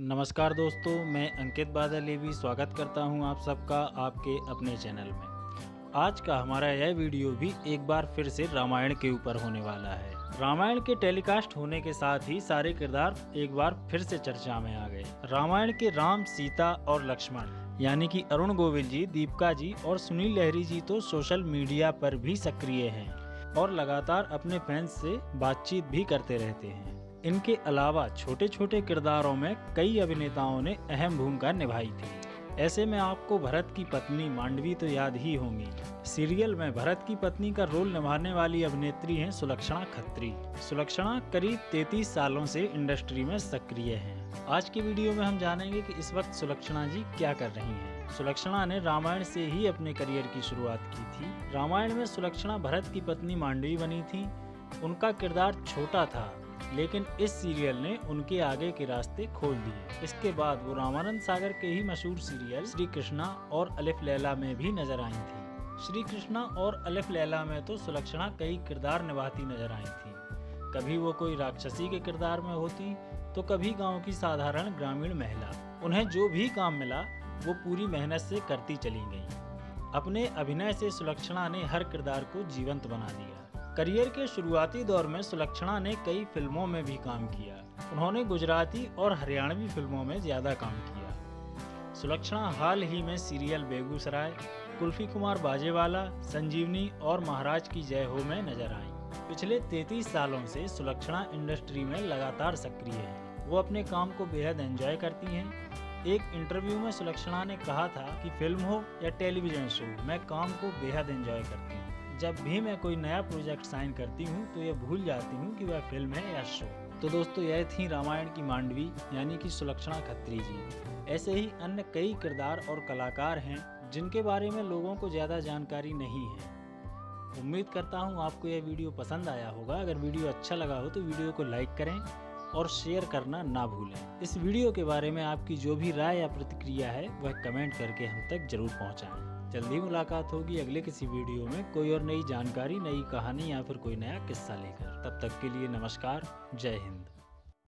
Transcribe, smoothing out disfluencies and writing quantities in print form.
नमस्कार दोस्तों, मैं अंकित बादल स्वागत करता हूं आप सबका आपके अपने चैनल में। आज का हमारा यह वीडियो भी एक बार फिर से रामायण के ऊपर होने वाला है। रामायण के टेलीकास्ट होने के साथ ही सारे किरदार एक बार फिर से चर्चा में आ गए। रामायण के राम, सीता और लक्ष्मण यानी कि अरुण गोविल जी, दीपिका जी और सुनील लहरी जी तो सोशल मीडिया पर भी सक्रिय हैं और लगातार अपने फैंस से बातचीत भी करते रहते हैं। इनके अलावा छोटे छोटे किरदारों में कई अभिनेताओं ने अहम भूमिका निभाई थी। ऐसे में आपको भरत की पत्नी मांडवी तो याद ही होंगी। सीरियल में भरत की पत्नी का रोल निभाने वाली अभिनेत्री हैं सुलक्षणा खत्री। सुलक्षणा करीब 33 सालों से इंडस्ट्री में सक्रिय हैं। आज के वीडियो में हम जानेंगे कि इस वक्त सुलक्षणा जी क्या कर रही हैं। सुलक्षणा ने रामायण से ही अपने करियर की शुरुआत की थी। रामायण में सुलक्षणा भरत की पत्नी मांडवी बनी थी। उनका किरदार छोटा था, लेकिन इस सीरियल ने उनके आगे के रास्ते खोल दिए। इसके बाद वो रामानंद सागर के ही मशहूर सीरियल श्री कृष्णा और अलिफ लैला में भी नजर आई थी। श्री कृष्णा और अलिफ लैला में तो सुलक्षणा कई किरदार निभाती नजर आई थी। कभी वो कोई राक्षसी के किरदार में होती तो कभी गांव की साधारण ग्रामीण महिला। उन्हें जो भी काम मिला वो पूरी मेहनत से करती चली गई। अपने अभिनय से सुलक्षणा ने हर किरदार को जीवंत बना दिया। करियर के शुरुआती दौर में सुलक्षणा ने कई फिल्मों में भी काम किया। उन्होंने गुजराती और हरियाणवी फिल्मों में ज्यादा काम किया। सुलक्षणा हाल ही में सीरियल बेगूसराय, कुल्फी कुमार बाजेवाला, संजीवनी और महाराज की जय हो में नजर आईं। पिछले 33 सालों से सुलक्षणा इंडस्ट्री में लगातार सक्रिय हैं। वो अपने काम को बेहद एंजॉय करती हैं। एक इंटरव्यू में सुलक्षणा ने कहा था कि फिल्म हो या टेलीविजन शो, मैं काम को बेहद एंजॉय करती हूँ। जब भी मैं कोई नया प्रोजेक्ट साइन करती हूँ तो ये भूल जाती हूँ कि वह फिल्म है या शो। तो दोस्तों, यह थी रामायण की मांडवी यानी कि सुलक्षणा खत्री जी। ऐसे ही अन्य कई किरदार और कलाकार हैं जिनके बारे में लोगों को ज़्यादा जानकारी नहीं है। उम्मीद करता हूँ आपको यह वीडियो पसंद आया होगा। अगर वीडियो अच्छा लगा हो तो वीडियो को लाइक करें और शेयर करना ना भूलें। इस वीडियो के बारे में आपकी जो भी राय या प्रतिक्रिया है वह कमेंट करके हम तक जरूर पहुँचाएँ। जल्दी मुलाकात होगी अगले किसी वीडियो में कोई और नई जानकारी, नई कहानी या फिर कोई नया किस्सा लेकर। तब तक के लिए नमस्कार, जय हिंद।